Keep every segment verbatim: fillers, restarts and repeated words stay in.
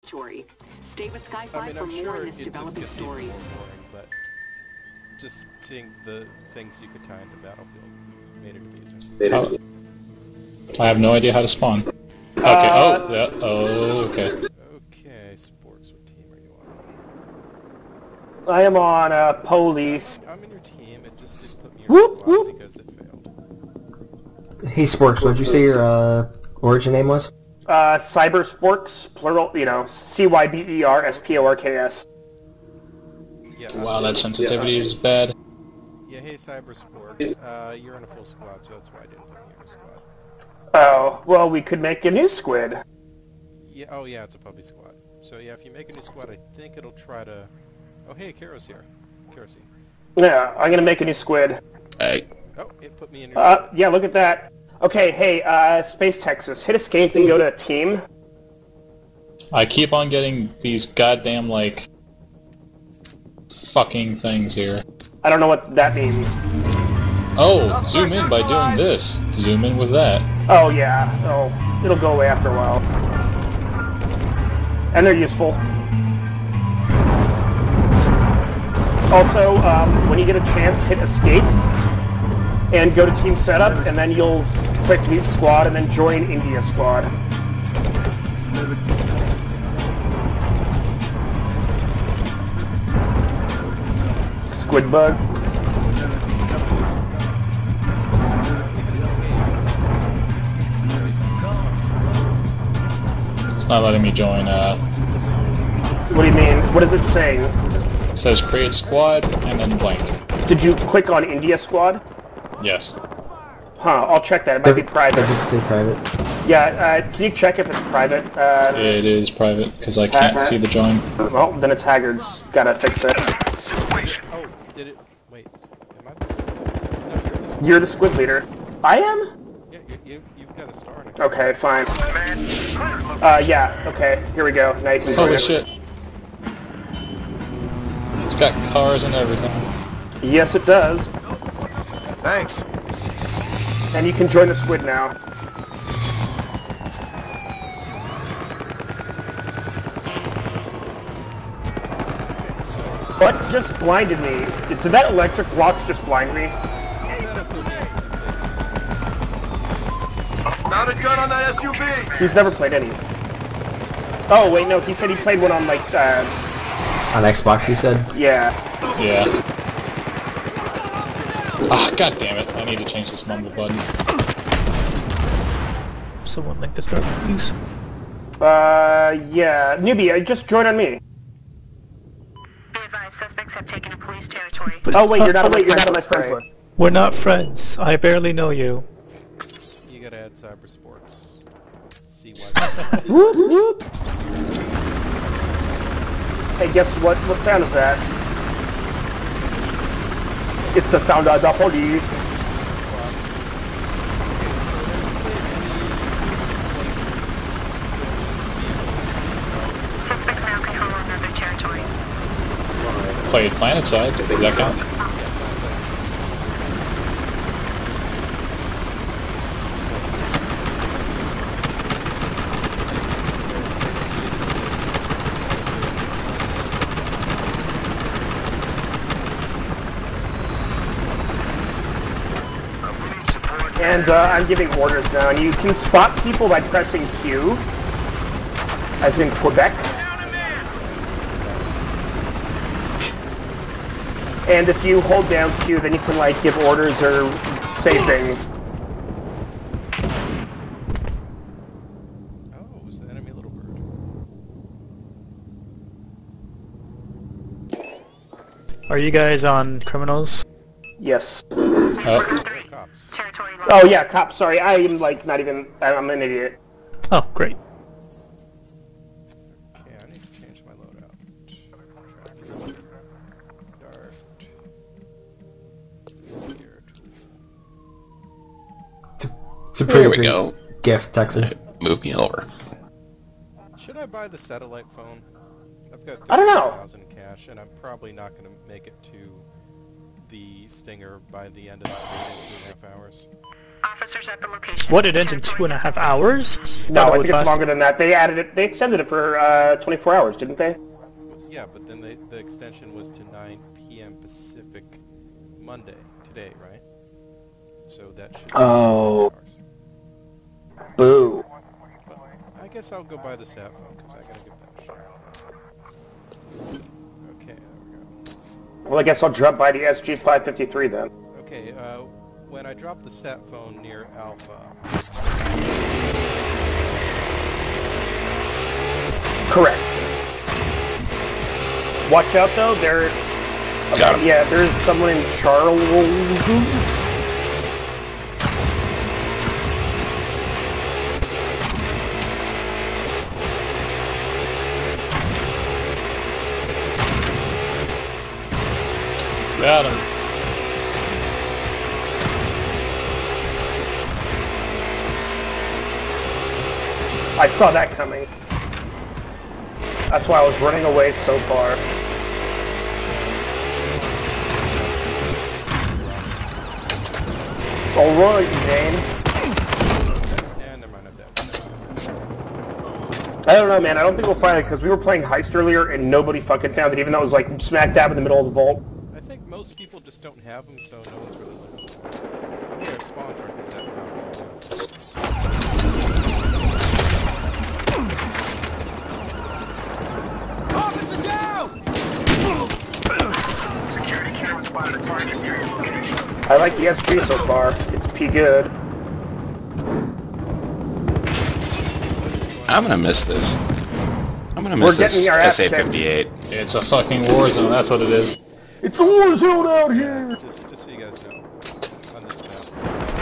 territory. Stay with Sky I five mean, for I'm more sure in this it just developing gets even story. more boring, but just seeing the things you could tie into Battlefield made it amusing. Oh. I have no idea how to spawn. Okay, Uh, oh, yeah, oh, okay. Okay, Sporks, what team are you on? I am on uh, police. I'm in your team, it just did put me in Whoop, squad whoop. because it failed. Hey Sporks, what'd you say your uh, origin name was? Uh, Cyber Sporks, plural, you know, C Y B E R S P O R K S. Yeah, Wow, uh, that sensitivity is bad. Yeah, hey Cyber Sporks, uh, you're in a full squad, so that's why I didn't put you in a squad. Oh, well, we could make a new squid. Yeah, oh yeah, it's a puppy squad. So yeah, if you make a new squad, I think it'll try to... Oh hey, Karo's here. Karo's here. Yeah, I'm gonna make a new squid. Hey. Oh, it put me in your... Uh, yeah, look at that. Okay, hey, uh, Space Texas, hit escape and go to team. I keep on getting these goddamn, like, fucking things here. I don't know what that means. Oh, zoom in by doing this. Zoom in with that. Oh, yeah. Oh, it'll go away after a while. And they're useful. Also, um, when you get a chance, hit escape and go to team setup, and then you'll click leave squad and then join India squad. Squid bug. It's not letting me join, uh... What do you mean? What is it saying? It says create squad, and then blank. Did you click on India squad? Yes. Huh, I'll check that. It might be private. Does it say private? Yeah, uh, can you check if it's private? Uh, It is private, because I can't Uh, see the join. well, then it's Haggard's. Gotta fix it. Oh, did it... Wait, am I the... No, you're the squad. You're the squid leader. I am? Yeah, you, you, you've got a star next Okay, fine. Uh, yeah, okay, here we go. Now you can join Holy it. shit. It's got cars and everything. Yes, it does. Thanks. And you can join the squid now. What just blinded me? Did that electric blocks just blind me? Mounted gun on that S U V. He's never played any. Oh, wait, no, he said he played one on, like, uh... On Xbox, you said? yeah. Yeah. Ah, god damn it. I need to change this mumble button. Someone link to start, please. Uh, yeah. Newbie, uh, just join on me. Be advised, suspects have taken a police territory. Oh, wait, you're not, Oh, wait, you're not on my friend. friend. We're not friends. I barely know you. You gotta add Cyber Sports. See why. Whoop, whoop. Hey, guess what? What sound is that? It's the sound of the police. Suspects now control another territory. Played PlanetSide. Does that count? And uh, I'm giving orders now, and you can spot people by pressing Q, as in Quebec. And if you hold down Q, then you can like give orders or say things. Oh, it was the enemy little bird. Are you guys on criminals? Yes. Oh. Cops. Territory lost. Oh yeah, cops. Sorry, I am like not even. I'm an idiot. Oh, great. Okay, I need to change my loadout. Dart. Here, It's a, it's a pretty There we great go. gift, Texas. Move me over. Should I buy the satellite phone? I've got I don't know. thirty thousand cash, and I'm probably not going to make it to the Stinger by the end of the day in two and a half hours. officers at the location. What, it ends in two and a half hours? No, Thought it I would think it's last- longer than that. They added it. They extended it for uh, twenty-four hours, didn't they? Yeah, but then they, the extension was to nine p m Pacific Monday, today, right? So that should be Oh. hours. Boo. But I guess I'll go buy the sat phone, because I gotta give that a shot. Okay, there we go. Well, I guess I'll drop by the S G five fifty-three then. Okay, uh, when I drop the sat phone near Alpha... Correct. Watch out though, there... Got him. Yeah, there's someone in Charles'. Got him. I saw that coming. That's why I was running away so far. Alright, Jane. Yeah, never mind, I'm dead. I don't know, man. I don't think we'll find it because we were playing Heist earlier and nobody fucking found it, even though it was like smack dab in the middle of the vault. I think most people just don't have them, so no one's really looking for them. Yeah, spawn truck is that power. Officer down! Security camera spotted a target near your location. I like the S G so far. It's P good. I'm gonna miss this. I'm gonna We're miss this getting our ass S A fifty-eight. It's a fucking war zone, that's what it is. It's a war zone out here! Just, just so you guys know, on this map.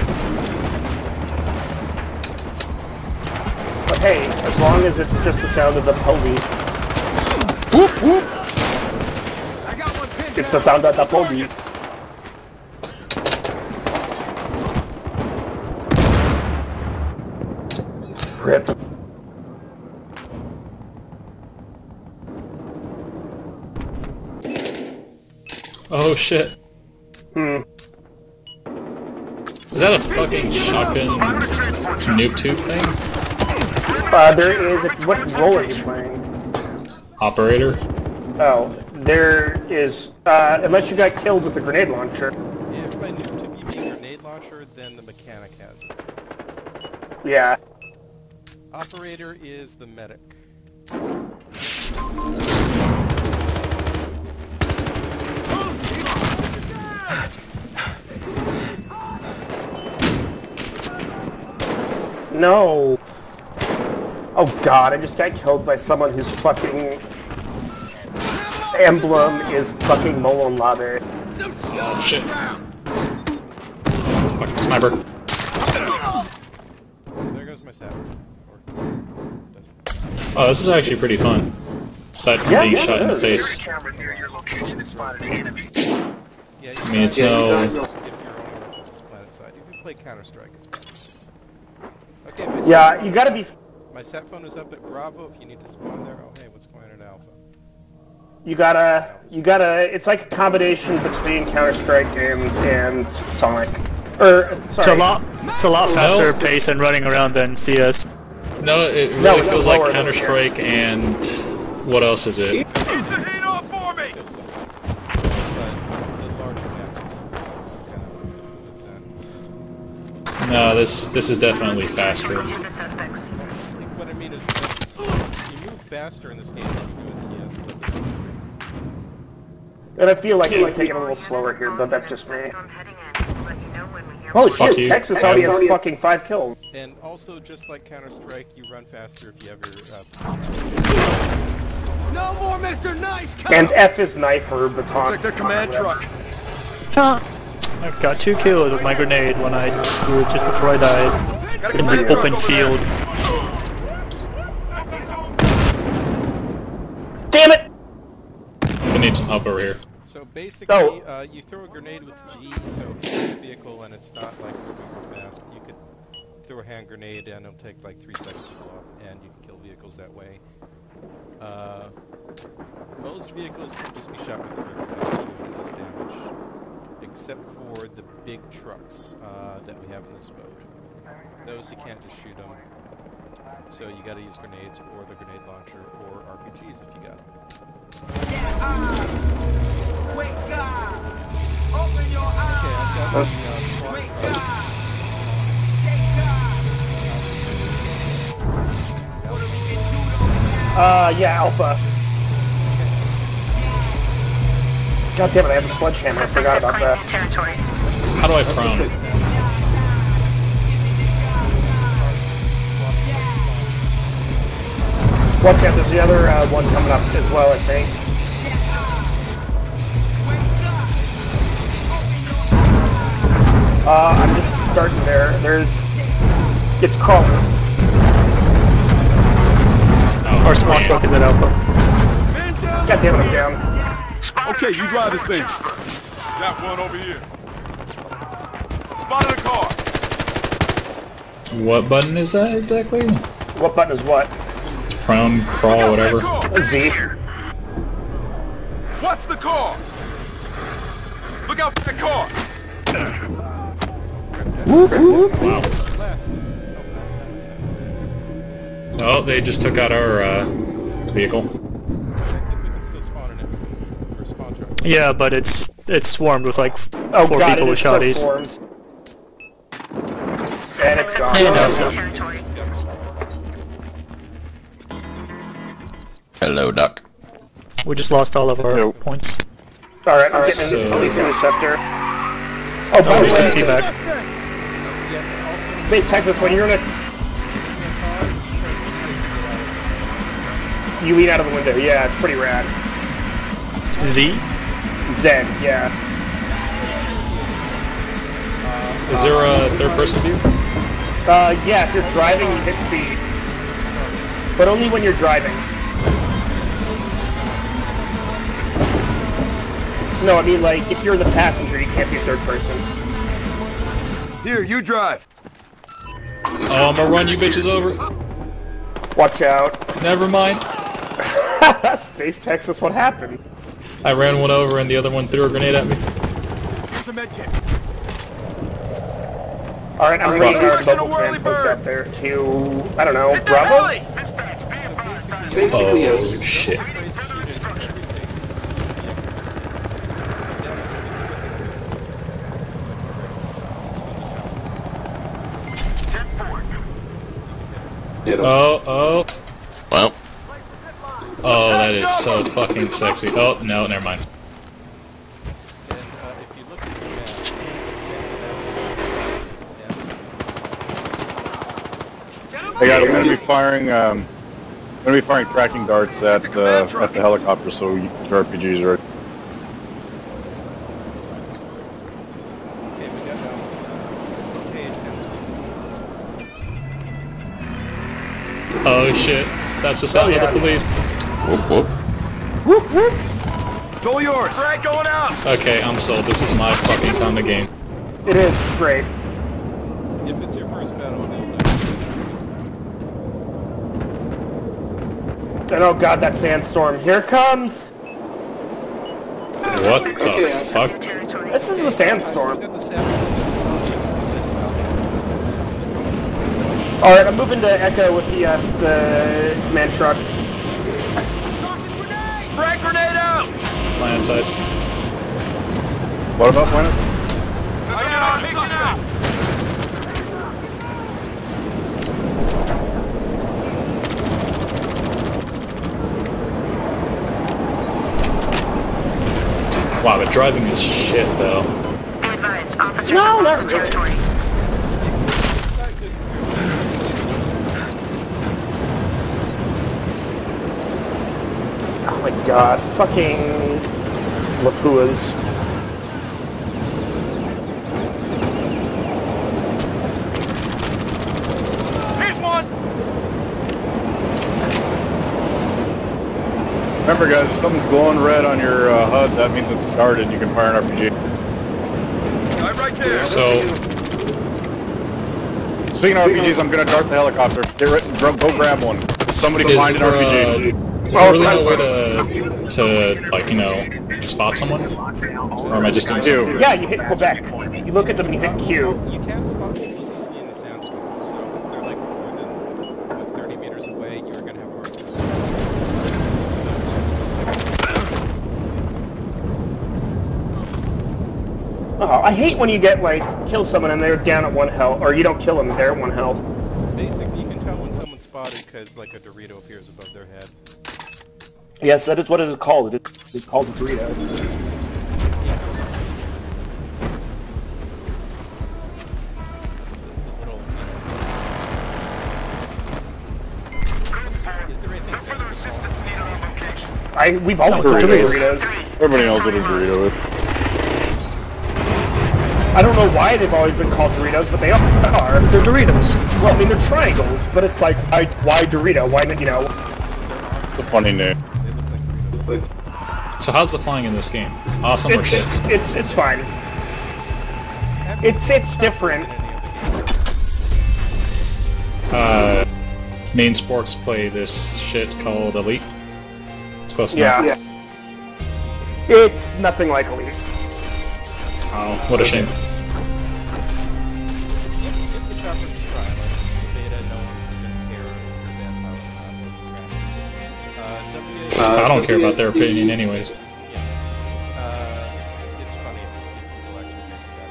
But hey, as long as it's just the sound of the police. Whoop whoop! I got one pinned It's the sound of the police. Rip. Oh shit. Hmm. Is that a fucking shotgun nuke tube thing? Uh, there is. If, what role are you playing? Operator? Oh, there is. Uh, unless you got killed with a grenade launcher. Yeah, if I knew to you mean grenade launcher, then the mechanic has it. Yeah. Operator is the medic. No. Oh god, I just got killed by someone whose fucking emblem is fucking Molon Labe. Oh shit. Fucking sniper. There goes my sat. Oh, this is actually pretty fun. Aside from Yeah, being yeah, shot it in the is. face. camera near your location has spotted an enemy. Yeah, you I mean, it's guys- no... if you're only on this planet side. If you play Counter-Strike, it's better. Okay, my Yeah, sat you phone- gotta be. My sat phone is up at Bravo. If you need to spawn there, oh hey, what's going on at Alpha? You gotta. You gotta. It's like a combination between Counter Strike and and Sonic. Or It's a sorry. lot, it's a lot faster No. pace than running around than C S. No, it really No, it's feels lower like than Counter-Strike and... What else is it? Keep the heat on for me! But the larger maps kind of influence that. No, this this is definitely faster. To the suspects. Like, what I mean is, that you move faster in this game than you do in C S, but the difference is great. And I feel like I'm taking it a little slower here, but that's just me. I'm heading in. We'll let you know when we hear Holy more. Fuck shit, you. Texas already has fucking five kills. And also, just like Counter-Strike, you run faster if you have your... Uh, No more Mister Nice Guy! And F is knife or baton. Take the command truck. Huh. I got two kills with my grenade when I threw it just before I died Got a in command the truck open over field. Damn it! I need some help over here. so basically, Oh. uh, you throw a grenade with G, so if you hit a vehicle and it's not like moving real fast, you could throw a hand grenade and it'll take like three seconds to blow up, and you can kill vehicles that way. Uh, most vehicles can just be shot with a vehicle damage too, and it does damage. except for the big trucks uh, that we have in this boat. Those you can't just shoot them. So you gotta use grenades or the grenade launcher or R P Gs if you got them. Wake up! Open your eyes! Okay, I've got the uh, SWAT Wake truck. up! Take up! What do we get you to? Uh, yeah, Alpha. God damn it, I have a sledgehammer. I Suspects forgot have about claimed that. new territory. How do I prone? Watch out, there's the other uh, one coming up as well, I think. Uh, I'm just starting there. There's... It's crawling. Our small truck is at Alpha. God damn it, I'm down. Okay, you drive this thing. Got one over here. Spotted a car. What button is that exactly? What button is what? Prone, crawl, whatever. Z. Watch the car. Look out for that car. Whoop, whoop. Wow. Glasses. Oh, they just took out our uh, vehicle. I think we can still spawn in it. Or spawn truck. Yeah, but it's it's swarmed with like f- Oh four god, people it with is so shotties. formed. And it's gone. Suspects have no. claimed new territory. Hello, Duck. We just lost all of our points. Alright, I'm getting in this So- police interceptor. Oh, by Oh, the we can way, see back. Space Texas, when you're in a... You lean out of the window, yeah, it's pretty rad. Z? Zen, yeah. Is there a third person view? Uh, yeah, if you're driving, you hit C. But only when you're driving. No, I mean, like, if you're the passenger, you can't be third person. Here, you drive. Oh, I'm gonna run you bitches over. Watch out. Never mind. Space Texas, what happened? I ran one over and the other one threw a grenade at me. Here's the med kit. Alright, I'm bringing our Direction of mobile Whirly command post Bird. up there to, I don't know, Hit that Bravo? alley. Oh, shit. Oh, oh. Well, Oh, that is so fucking sexy. Oh, no, never mind. And uh, if you look at the map, Hey guys, I'm gonna be firing. Um, I'm gonna be firing tracking darts at uh, at the helicopter, so you, your R P Gs are. okay, we got now. Okay, it sounds Oh, shit. That's the sound Oh, yeah. of the police. whoop whoop. Whoop, whoop. It's all yours. Frag going out. Okay, I'm sold. This is my fucking time to game. It is, great. if it's your first battlefield, And oh god, that sandstorm. Here it comes! What the fuck? New territory. This is the we sandstorm. got the satellite. Alright, I'm moving to Echo with the, uh, the command truck. Frag grenade out. Land side. What about Buenos? I got it out. Wow, the driving is shit, though. Be advised, officers No, have not lost the really. territory. Oh my god, fucking Lapuas. Here's one. Remember, guys, if something's glowing red on your uh, H U D, that means it's guarded. You can fire an R P G. Guy right there. So, Speaking of R P Gs, I'm gonna dart the helicopter. Get rid, go go grab one. Somebody is can find an there, R P G. uh, is there really no way to, to, like, you know, spot someone? Or am I just doing Q. something? Yeah, you hit Quebec. You look at them and you hit Q. You can spot people easily in the sandstorm, so if they're like more than what, thirty meters away, you're gonna have a hard time. Oh, I hate when you get like kill someone and they're down at one health, or you don't kill them, they're at one health. Basically, you can tell when someone's spotted because like a Dorito appears above their head. Yes, that is what it is called. It is, it's called a Dorito. I we've always Doritos. done Doritos. Everybody knows what a Dorito is. I don't know why they've always been called Doritos, but they are. They're Doritos. Well, I mean they're triangles, but it's like why, why Dorito? Why not? You know? It's a funny name. So how's the flying in this game? Awesome or It's shit? it's it's fine. It's it's different. Uh, main sports play this shit called Elite. It's close Yeah. enough. yeah. It's nothing like Elite. Oh, what a shame. Give the choppers a try, like the beta, no one's gonna care if you're bad pilot or not, or crap. Uh, W A... I don't care about their opinion anyways. Yeah. Uh, it's funny if people actually make that.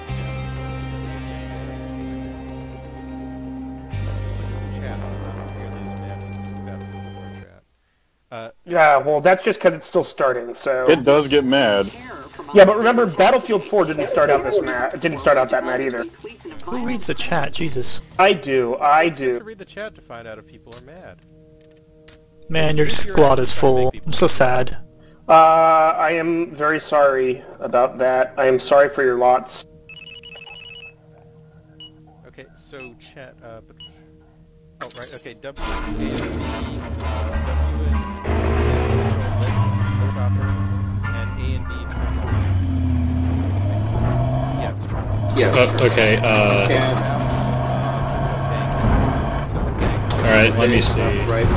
Just like in the chat, it's not nearly as bad as Battlefield four chat. Uh, Yeah, well that's just because it's still starting. So It does get mad. yeah, but remember Battlefield four didn't start out this mad. Didn't start out that mad either. Who reads the chat? Jesus. I do. I you have to do. read the chat to find out if people are mad. Man, your squad is full. I'm so sad. Uh, I am very sorry about that. I am sorry for your lots. Okay, so chat, uh, but... Oh, right, okay, W A S D, uh, W is Helicopter, and A and B Terminal. Yeah, it's Terminal. Yeah. Uh, okay, uh... Alright, let me see. Right.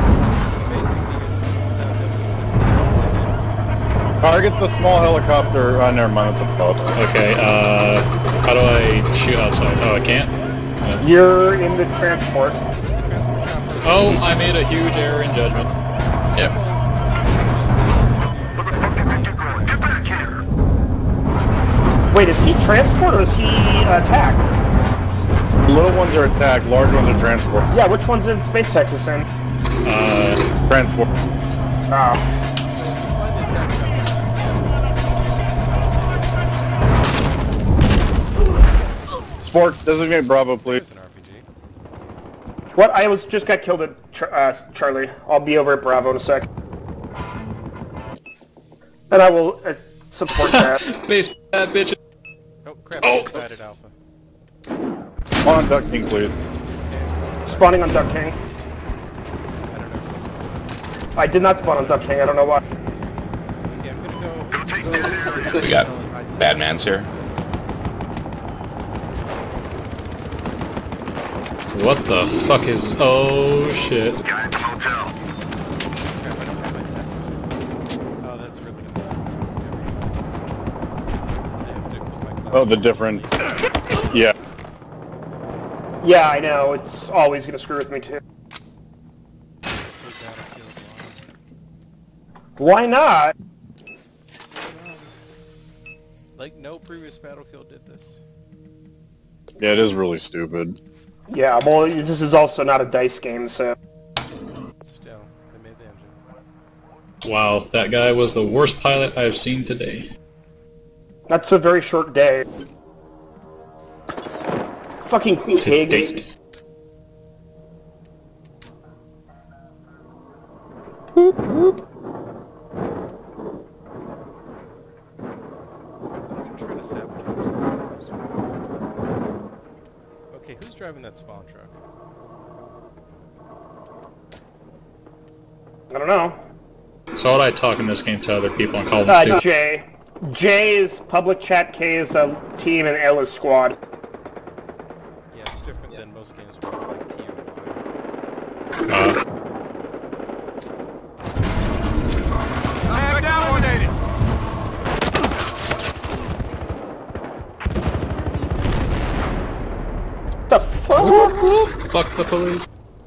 Target the small helicopter. Oh, never mind. It's a boat. Okay, uh... how do I shoot outside? Oh, I can't? Yeah. You're in the transport. Oh, I made a huge error in judgment. Yep. Wait, is he transport or is he attack? Little ones are attack. Large ones are transport. Yeah, which one's in Space Texas in? Uh... Transport. Oh. Sports, designate Bravo, please. It's an R P G. What? I was just got killed at Char uh, Charlie. I'll be over at Bravo in a sec. And I will uh, support that. Base bad bitch. Oh, crap, Oh. I decided Alpha. On Duck King, please. Spawning on Duck King. I don't know if it's... I did not spawn on Duck King. I don't know why. Yeah, I'm gonna go... We got Badmans here. What the fuck is... Oh, shit. Crap, I just had my set. Oh, that's really good. I have to put my class- Oh, the different. Yeah. Yeah, I know. It's always gonna screw with me too. So Battlefield Why not? one. Like, no previous Battlefield did this. Yeah, it is really stupid. Yeah, well, this is also not a dice game, so... Still, they made the engine. Wow, that guy was the worst pilot I've seen today. That's a very short day. Fucking To pigs. date. Boop, boop. I'm trying to sabotage this. Okay, who's driving that spawn truck? I don't know. So would I talk in this game to other people and call them Uh, stupid? J. J is public chat, K is a team, and L is squad. Yeah, it's different than most games where it's like T or Y. Uh, Tag dominated. fuck the police?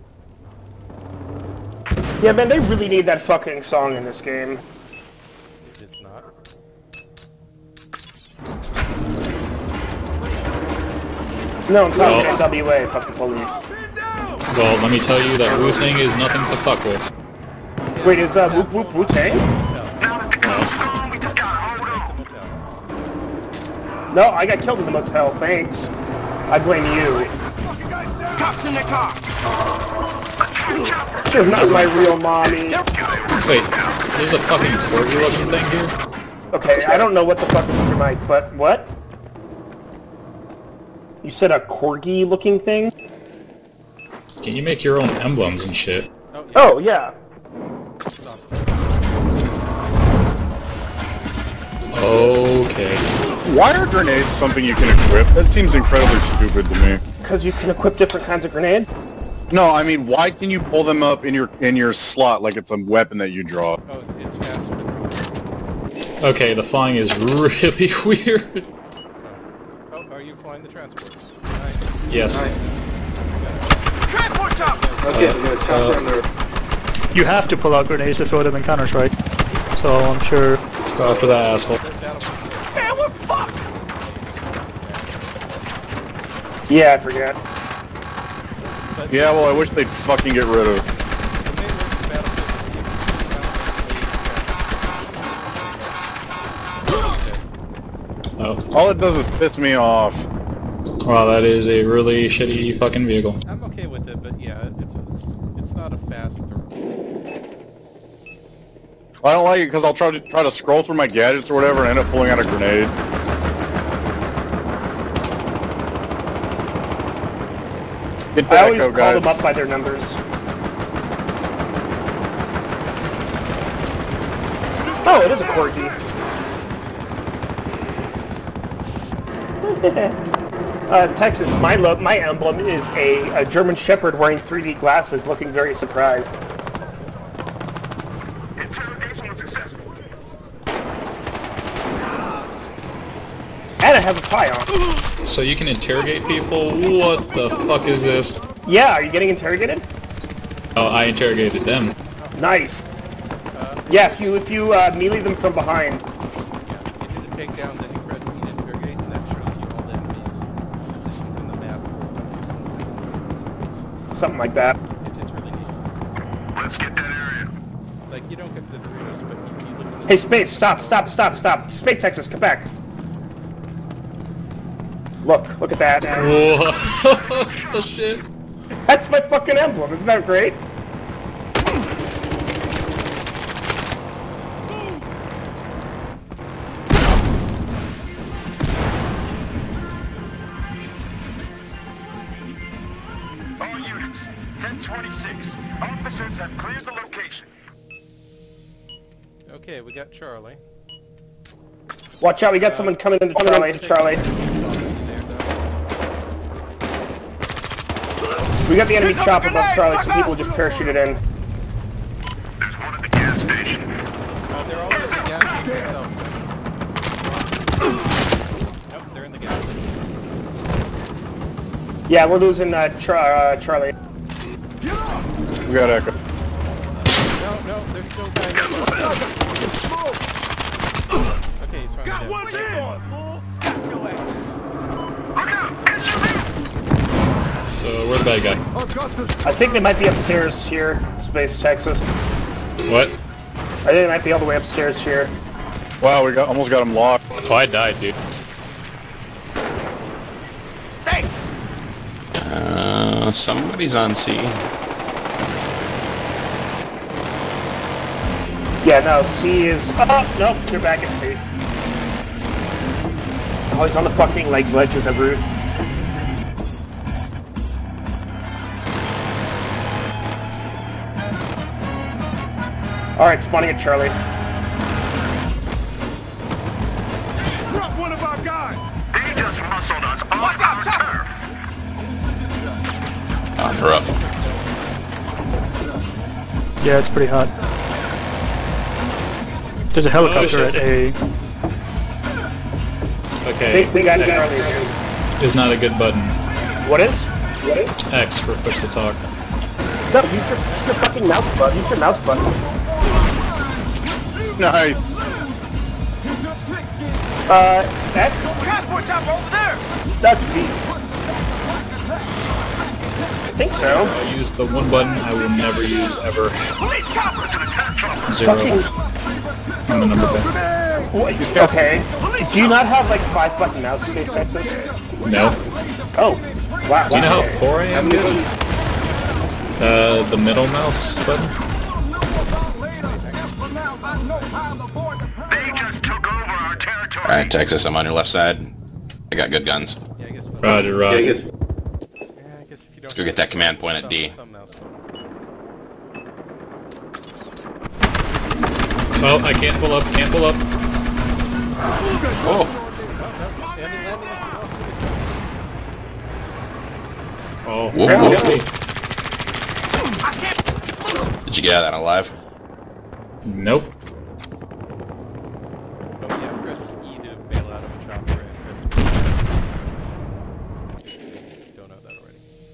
Yeah, man, they really need that fucking song in this game. It's not. No, I'm talking Well- N W A, fuck the police. Well, let me tell you that Wu-Tang is nothing to fuck with. Wait, is uh, Whoop Whoop Wu-Tang? No, I got killed in the motel, thanks. I blame you. Cops in the car! You're not my real mommy. Wait, there's a fucking corgi looking thing here? Okay, I don't know what the fuck is with your mic, but what? You said a corgi looking thing? Can you make your own emblems and shit? Oh, yeah. Okay. Why are grenades something you can equip? That seems incredibly stupid to me. Because you can equip different kinds of grenade? No, I mean, why can you pull them up in your in your slot like it's a weapon that you draw? Oh, it's faster to draw. Okay, the flying is really weird. Oh, are you flying the transport? Nice. Yes. Transport chopper! Okay, Uh, I'm gonna chop uh, there. You have to pull out grenades to throw them in Counter-Strike. So I'm sure... Let's go after that asshole. Man, we're fucked! Yeah, I forget. Yeah, well, I wish they'd fucking get rid of. Oh. All it does is piss me off. Wow, that is a really shitty fucking vehicle. I'm okay with it, but yeah, it's it's it's not a fast throw. I don't like it because I'll try to try to scroll through my gadgets or whatever and end up pulling out a grenade. Get I that always echo, call guys. them up by their numbers. Oh, it is a corgi. uh, Texas, my lo my emblem is a, a German Shepherd wearing three D glasses, looking very surprised. Interrogation was successful. And it has a tie on. So you can interrogate people? What the fuck is this? Yeah, are you getting interrogated? Oh, I interrogated them. Nice. Yeah, if you if you uh, melee them from behind. Yeah, if you did a takedown, then you press E to interrogate, and that shows you all the enemies' positions in the map for about fifteen seconds. seconds. Something like that. It's, it's really neat. Let's get that area. Like, you don't get the Doritos, but you, you look at the... Hey, Space, stop, stop, stop, stop. Space, Texas, come back. Look, look at that. What the shit? That's my fucking emblem, isn't that great? All units, ten twenty-six. Officers have cleared the location. Okay, we got Charlie. Watch out, we got someone coming into Charlie, Charlie. We got the enemy chopper above Charlie, so people just parachuted in. There's one at the gas station. Uh, they're all in the gas station itself. Nope, they're in the gas station. Yeah, we're losing uh, Char uh, Charlie. We got echo. No, no, there's still guys. Okay, he's finally Got dead. one there! So, where's the bad guy? I think they might be upstairs here, Space, Texas. What? I think they might be all the way upstairs here. Wow, we got almost got him locked. Oh, I died, dude. Thanks! Uh, somebody's on C. Yeah, no, C is... Oh, nope, they're back at C. Oh, he's on the fucking, like, ledge of the roof. Alright, spawning at Charlie. Drop one of our guys! They just muscled us off Watch out, our turf! On the rough. Yeah, it's pretty hot. There's a helicopter Oh, at A. Okay. They, they got Charlie. Is not a good button. What is? X for push to talk. No, use your, use your fucking mouse button. Use your mouse buttons. Nice. Uh, X? Transport chopper over there! That's V. I think so. I use the one button I will never use ever. Police chopper to the attack chopper! Zero. Fucking... On the number button. What? Okay. Do you not have like five button mouse space X's? No. Oh. Wow. Do you know wow. how poor I am, dude? Uh, the middle mouse button? They just took over our territory! Alright, Texas, I'm on your left side. I got good guns. Yeah, I guess. Roger, roger. Yeah, I guess if you don't Let's go get that command point at D. Oh, I can't pull up, can't pull up. Oh! Oh, Whoop, oh, whoop. hey. Did you get out of that alive? Nope. Oh yeah, press E to bail out of a chopper and press B. Don't know that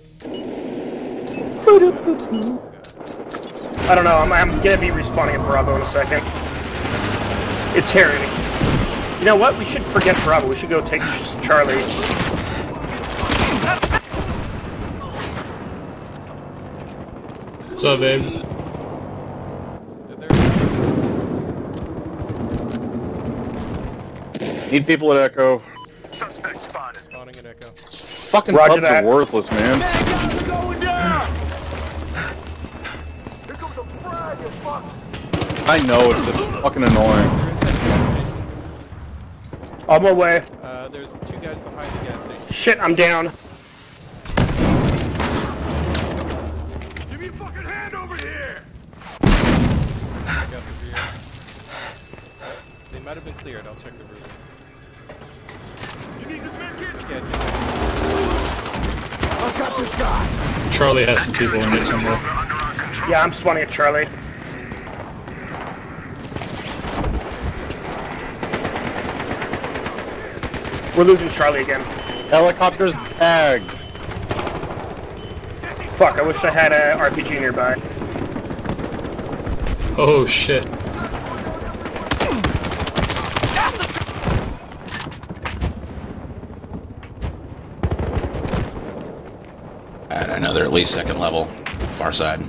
already. I don't know. I'm, I'm gonna be respawning at Bravo in a second. It's Harry. You know what? We should forget Bravo. We should go take Charlie. What's up, babe? Need people at Echo. Suspect spotted. Spawning an Echo. Fucking Roger pubs that. are worthless, man. Going down! Here comes a frag, you fuck! I know, it's just fucking annoying. On my way. Uh, there's two guys behind the gas station. Shit, I'm down. Give me a fucking hand over here! I got the rear. They might have been cleared. I'll check the roof. You need this med kit? Okay, I've got this guy! Charlie has some people in it somewhere. Yeah, I'm spawning at Charlie. We're losing Charlie again. Helicopter's tagged. Fuck, I wish I had a R P G nearby. Oh shit. I don't know, they're at least second level. Far side.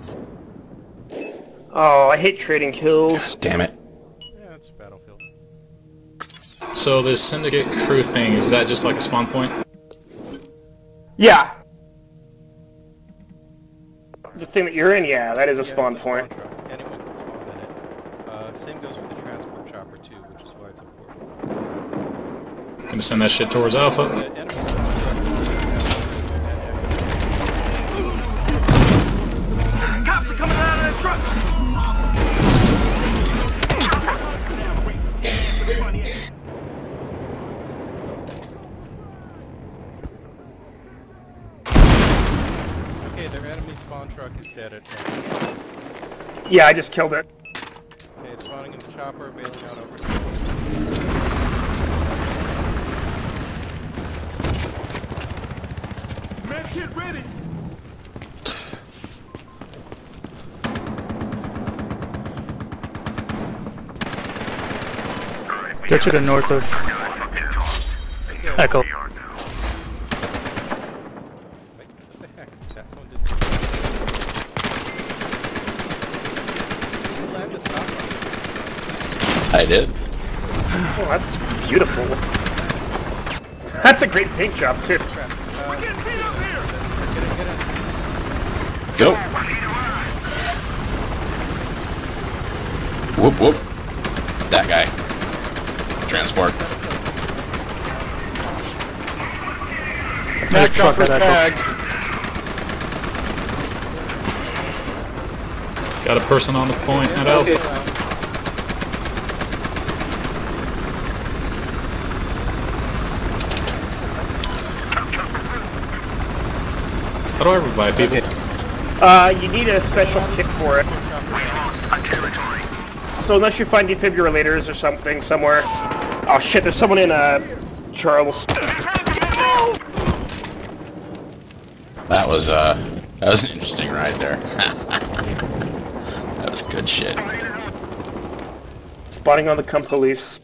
Oh, I hate trading kills. Damn it. yeah, it's Battlefield. So this Syndicate crew thing, is that just like a spawn point? Yeah. The thing that you're in, yeah, that is a Yeah, spawn it's point. truck. Anyone can spawn in it. Uh, same goes for the transport chopper too, which is why it's important. Gonna send that shit towards Alpha. The enemy construct Cops are coming out of that truck! Okay, their enemy spawn truck is dead at ten. Yeah, I just killed it. Okay, spawning in the chopper, bailing out over. Med kit ready! They're to the north of Echo. Wait, what the heck? That phone didn't... You land the chopper. I did. Oh, that's beautiful. That's a great paint job, too. Crap. Uh, We're getting beat up here! get in, get in. Go. Whoop whoop. That guy. Transport. There's a truck at Echo. tagged. Got a person on the point at Alpha. How do I revive people? Uh, you need a special kit for it. So unless you find defibrillators or something somewhere... Oh shit, there's someone in, uh, Charles. That was, uh, that was an interesting ride there. That was good shit. Spotting on the cum police.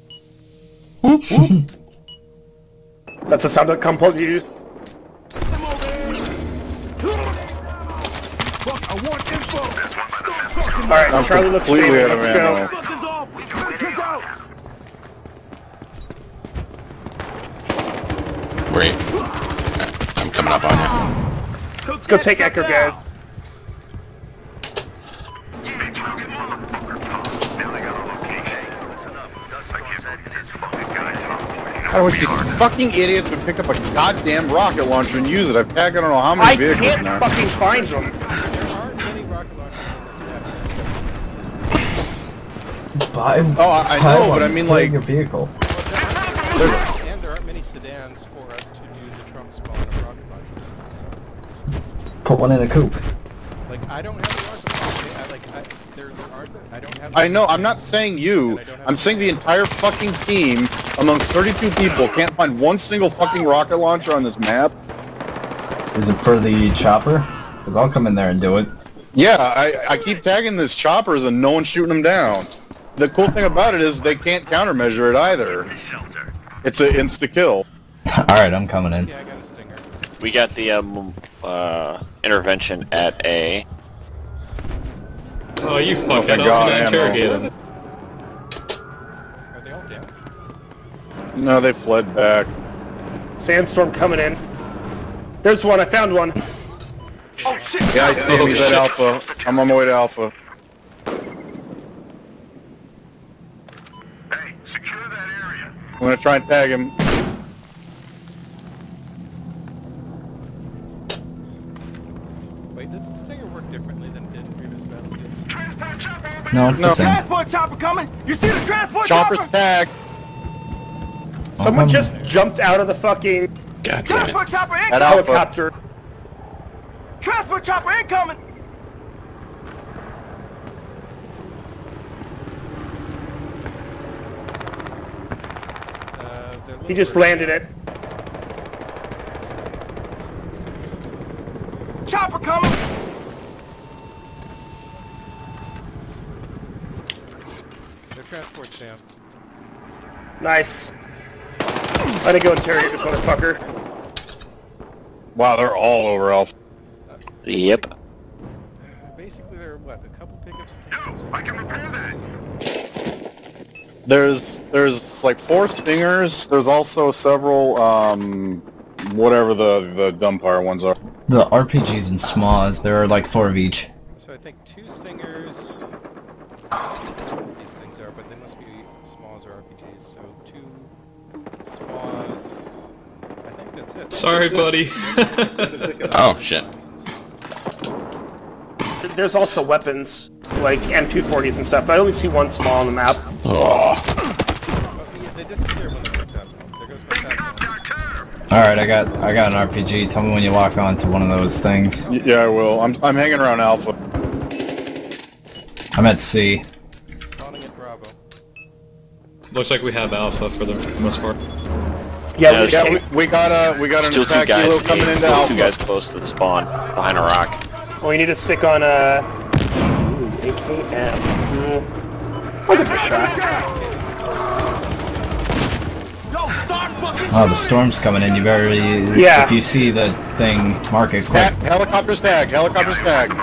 That's the sound that cum police use. Alright, I'm Charlie looks completely stable. out of Let's ammo. go. Wait. I'm coming up on you. Let's go take Echo Gad. I wish these fucking idiots would pick up a goddamn rocket launcher and use it. I've tagged I don't know how many I vehicles can't now. fucking find them. There aren't many rocket launchers on this map. Buy, Oh, I, I buy know, one, but I mean, put it like, in your vehicle. there's, And there aren't many sedans for us to do the Trump spawn of rocket launchers in, Put one in a coupe. so. Like, I don't have a rocket launcher. I, like, I, there, there aren't, I don't have... I know, I'm not saying you. I'm saying the entire fucking team, amongst thirty-two people, can't find one single fucking rocket launcher on this map. Is it for the chopper? Because I'll come in there and do it. Yeah, I, I keep tagging these choppers and no one's shooting them down. The cool thing about it is they can't countermeasure it either. It's an insta-kill. Alright, I'm coming in. Yeah, I got a stinger. We got the um, uh, intervention at A. Oh, you Oh, fuckhead, thank I was God, gonna ammo. interrogate him. Are they all down? No, they fled back. Sandstorm coming in. There's one, I found one. Oh shit! Yeah, I see him. He's at Alpha. I'm on my way to Alpha. Hey, secure that area. I'm gonna try and tag him. Wait, does the stinger work differently than it did in previous battlefields? Transport chopper over No, it's No. the same. Transport chopper coming! You see the transport Chopper's chopper? tagged. Someone Um, just jumped out of the fucking God damn it. Transport chopper At incoming! Alpha. helicopter. Transport chopper incoming! Uh, they're He just landed it. Chopper coming! Their transport's down. Nice. I'm gonna go interrogate this motherfucker. Wow, they're all over Alpha. Yep. Basically, there are, what, a couple pickup Yo, stingers? I can repair that! There's there's like four stingers. There's also several um whatever the the dumbfire ones are. The R P Gs and S M As, there are like four of each. So I think two stingers... These things are, but they must be smalls or R P Gs. So two smalls... I think that's it. Sorry, buddy. Oh, shit. There's also weapons, like M two forties and stuff. I only see one small on the map. Oh. Oh, yeah, they disappear when they're picked up. There goes my tag. Alright, I got I got an R P G. Tell me when you lock on to one of those things. Y- Yeah, I will. I'm I'm hanging around Alpha. I'm at C. Spawning at Bravo. Looks like we have Alpha for the most part. Yeah, Yeah, we, Yeah, we, we got a we got an Still two attack guys. kilo coming into Still Alpha. two guys close to the spawn behind a rock. well, we need to stick on uh, ooh, A K M. Mm. I'll give it a shot. Yo, start fucking Oh, the storm's coming in. You better, you, Yeah. if you see the thing, mark it quick. Tag, helicopter's tagged. Helicopter's tagged.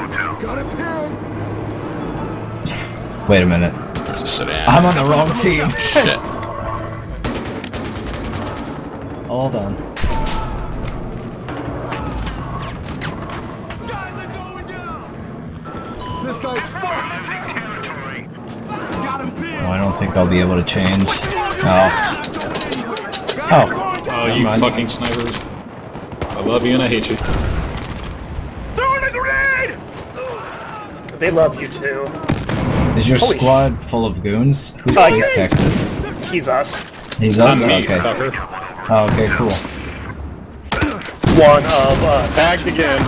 Wait a minute. There's a sedan. I'm on the wrong team. Shit. Hold on. Guys are going down! This guy's fucked! Got him pinned! Oh, I don't think I'll be able to change. Oh. Oh. Oh, Never you mind. fucking snipers. I love you and I hate you. Throwing a grenade! They love you too. Is your Holy squad full of goons? Who's Uh, Space yes. Texas? He's us. He's us? Not me, Okay. fucker. Oh, okay, cool. One of us. Tagged again.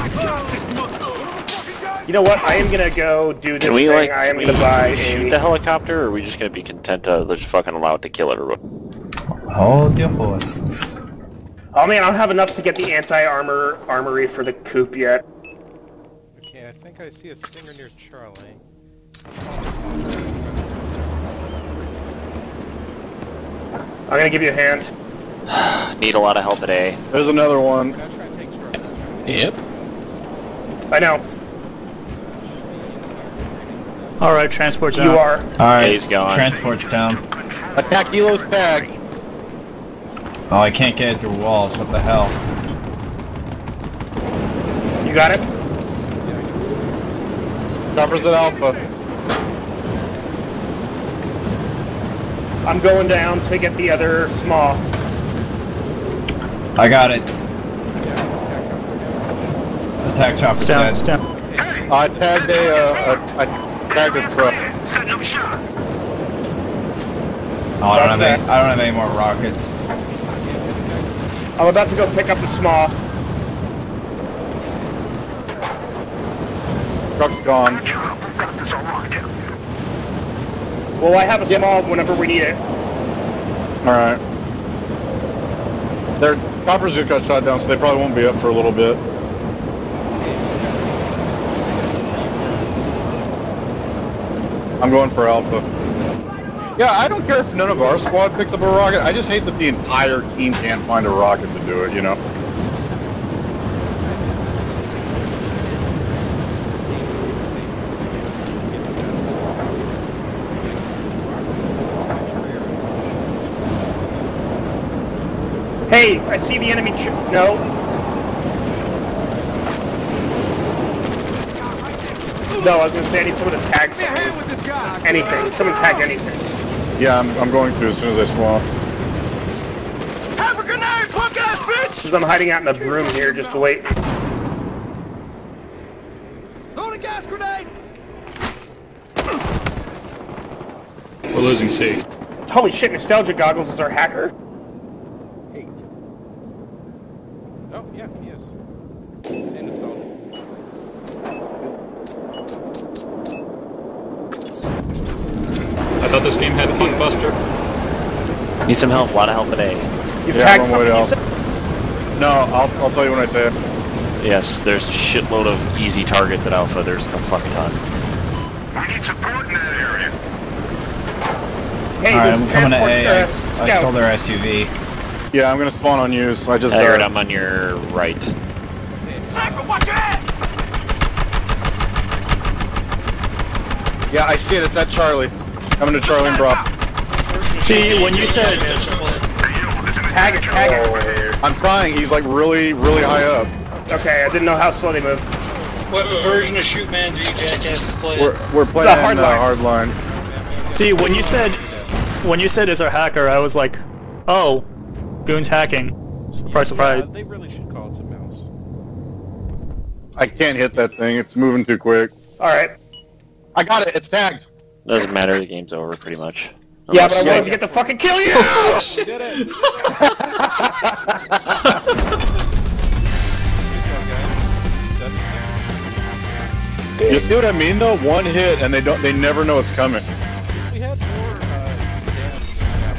You know what? I am gonna go do this Can we thing. like I am can gonna we buy shoot a. the helicopter, or are we just gonna be content to just fucking allow it to kill everyone? Hold your horses. Oh man, I don't have enough to get the anti-armor armory for the coupe yet. Okay, I think I see a Stinger near Charlie. I'm gonna give you a hand. Need a lot of help at A. There's another one. I'm gonna try and take Charlie. Yep. I know. Alright, transport's You out. are. Alright, A's going. transport's down. Attack Helo's tag. Oh, I can't get it through walls, what the hell? You got it? Chopper's at Alpha. I'm going down to get the other small. I got it. Attack chopper's It's down, dead. it's down. I tagged a, uh, a, I tagged a truck. Setting up shot. Oh, I don't have any, I don't have any more rockets. I'm about to go pick up the small. Truck's gone. We've got this on lockdown. Well, I have a small whenever we need it. Alright. Their choppers just got shot down, so they probably won't be up for a little bit. I'm going for Alpha. Yeah, I don't care if none of our squad picks up a rocket. I just hate that the entire team can't find a rocket to do it, you know? Hey, I see the enemy ch- no. No, I was gonna say I need someone to tag something. Anything. Someone tag anything. Yeah, I'm, I'm going to as soon as I spawn. Have a grenade, punk ass bitch! Because I'm hiding out in the room here just to wait. Load a gas grenade! We're losing C. Holy shit, Nostalgia Goggles is our hacker. Oh, yeah, he is. And it's all. I thought this game had a Punk Buster. Need some help, a lot of help at A. You've Yeah, tagged I'm on my way something, to you Alpha. said? No, I'll, I'll tell you when I tag. Yes, there's a shitload of easy targets at Alpha. There's a fuck ton. We need support in that area. Hey, Alright, there's I'm coming to transport, A. I, uh, s- I scout. stole their S U V. Yeah, I'm gonna spawn on you, so I just I heard died. I'm on your right. Sniper, watch your ass! Yeah, I see it. It's at Charlie. Coming to Charlie and Brock. See, when you said... Tag it, tag it. I'm trying. He's like really, really high up. Okay, I didn't know how slow they move. What version of Shootmans are you jackasses playing? We're we're playing The hard uh, line. hard line. See, when you said... When you said is our hacker, I was like, oh, Goon's hacking. Surprise, surprise. Yeah, they really should call it something else. I can't hit that thing. It's moving too quick. Alright. I got it. It's tagged. Doesn't matter, the game's over pretty much. Yeah, but I Unless- wanted to get the fucking kill you! You did it! You see what I mean, though? One hit, and they don't. They never know it's coming. We had more uh, sedans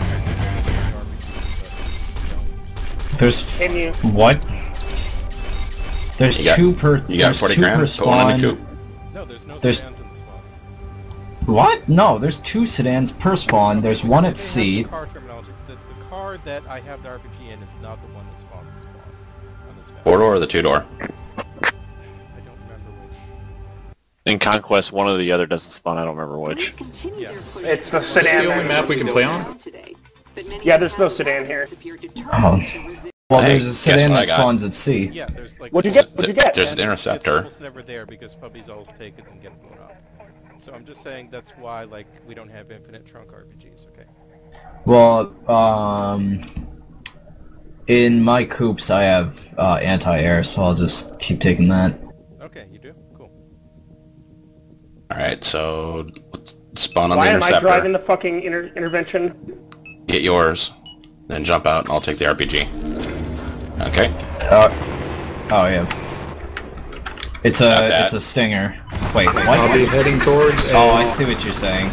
than There's... Can you? What? There's You got- two per... You got there's forty two grand? per Put one in the spawn. coop. No, there's no There's- sedans in the spawn. What? No, there's two sedans per spawn. There's one at They have C. the car terminology. The, the car that I have the R P G in is not the one that spawned in the spawn on this map. Four door or the two door? I don't remember which. In Conquest, one or the other doesn't spawn, I don't remember which. Yeah. It's the Is this sedan. the only map we can play on? Yeah, there's no sedan here. Oh. Well, Hey, there's a guess sedan what I that got? spawns at C. Yeah, there's like... What'd you get? What'd you get? There's an It's interceptor. almost never there because puppies always take it and get blown up. So I'm just saying that's why, like, we don't have infinite trunk R P Gs, okay? Well, um... in my coupes I have uh, anti-air, so I'll just keep taking that. Okay, you do? Cool. Alright, so let's spawn on Why the am I interceptor. driving the fucking inter intervention? Get yours. Then jump out and I'll take the R P G. Okay. Uh, oh yeah. It's Got a that. it's a stinger. Wait, what? I'll be heading towards A. Oh, I see what you're saying.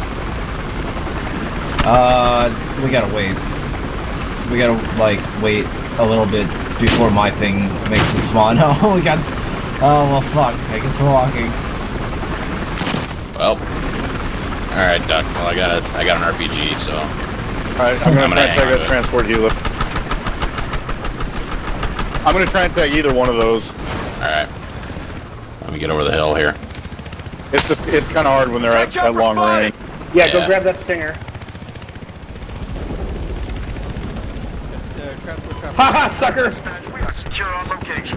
Uh, we gotta wait. We gotta like wait a little bit before my thing makes it spawn. Oh, we got... Oh, well, fuck. I guess we're walking. Well. Alright, Duck. Well, I got a, I got an R P G, so... Alright, I'm gonna, I'm try gonna and tag that it. transport helo. I'm gonna try and tag either one of those. Alright. Let me get over the hill here. It's just, it's kind of hard when they're at, at long range. Yeah, Yeah. go grab that stinger. Uh, transport traffic. Haha, sucker! We are secure on location.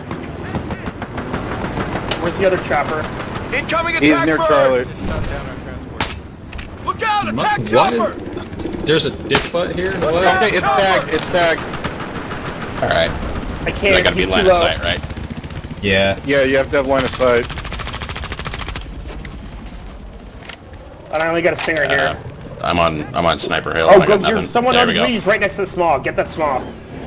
Where's the other chopper? Incoming attack He's near bird! Charlie. Just shot down our transport. Look out! Attack What? chopper! There's a dick butt here? What? Okay, it's tagged, it's tagged. Alright. I can't. I gotta be he's line too of low. sight, right? Yeah. Yeah, you have to have line of sight. And I only got a stinger Uh, here. I'm on, I'm on Sniper Hill. Oh, I go, got you're nothing. someone there on we go. Breeze right next to the small. Get that small.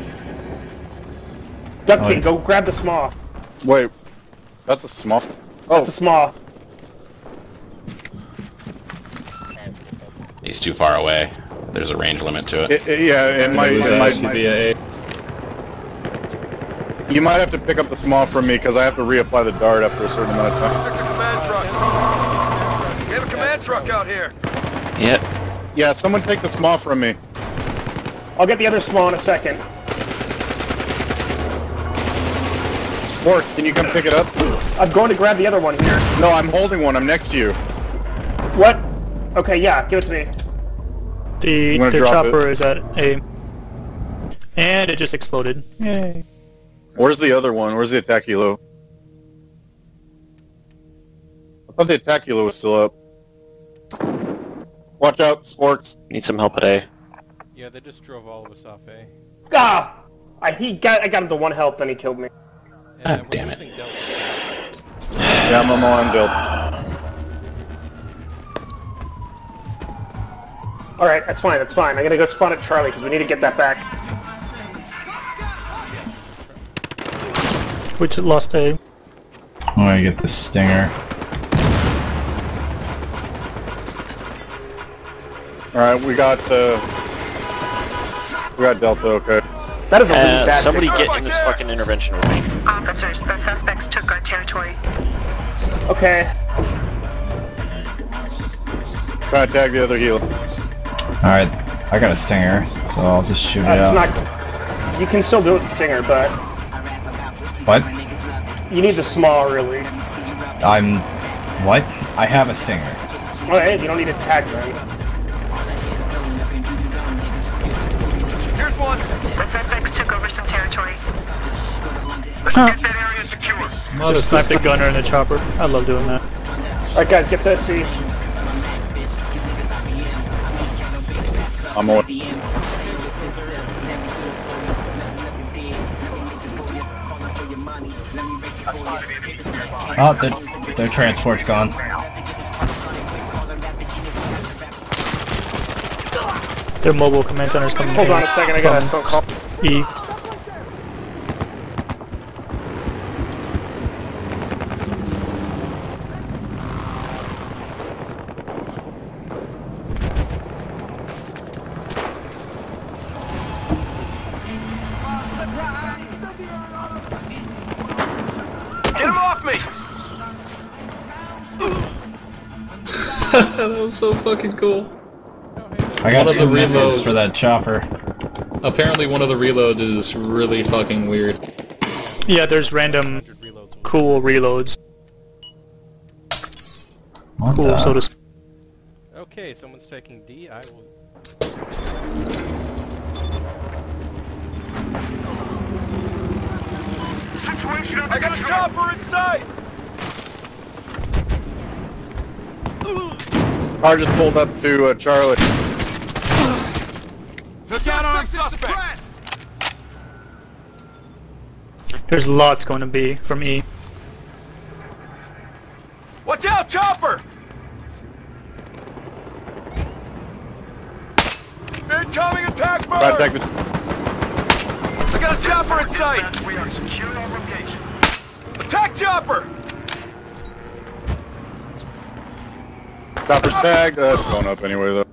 Duck Oh, King, yeah. go grab the small. Wait, that's a small... Oh, It's a small. He's too far away. There's a range limit to it. it, it, yeah, it might, It was, it uh, might, C B A. you might have to pick up the small from me because I have to reapply the dart after a certain amount of time. Check the command truck. We have a command truck out here. Yeah. Yeah, someone take the small from me. I'll get the other small in a second. Sports, can you come pick it up? I'm going to grab the other one here. No, I'm holding one. I'm next to you. What? Okay, yeah, give it to me. The I'm gonna the drop chopper it. is at A. And it just exploded. Yay. Where's the other one? Where's the attack helo? I thought the attack helo was still up. Watch out, Sports. Need some help at A. Yeah, they just drove all of us off A. Ah! I, he got, I got him to one health, then he killed me. And Ah, we're damn it. losing Delta. Yeah, I'm on build. Alright, that's fine, that's fine. I'm gonna go spawn at Charlie, because we need to get that back. We just lost A. I'm gonna get the stinger. Alright, we got, uh... We got Delta, okay. That is a really Uh, bad somebody thing. get in this fucking intervention with me. Officers, the suspects took our territory. Okay. Try to tag the other helo. Alright, I got a stinger, so I'll just shoot it That's out. not... You can still do it with the stinger, but What? you need the small, really. I'm... What? I have a stinger. Alright, you don't need to tag them. Here's one. The suspects took over some territory. Let's get that area secure. Just snipe the gunner in the chopper. I love doing that. Alright guys, get to C. I'm on. Oh, their, their transport's gone. Their mobile command center's coming Hold in on a second, I got a from phone call. E. Get him off me! That was so fucking cool. I got One of two the missiles reloads. for that chopper. Apparently one of the reloads is really fucking weird. Yeah, there's random cool reloads. What Cool, the- so to speak. Okay, someone's taking D. I will... Situation under I got a chopper in sight! Car just pulled up to uh, Charlie. Took out our suspect! There's lots going to be from E. Watch out, chopper! Incoming attack bird! Try to tag the... I got a chopper in sight! We are secure on location. Attack chopper! Chopper's tagged. Uh, it's going up anyway, though.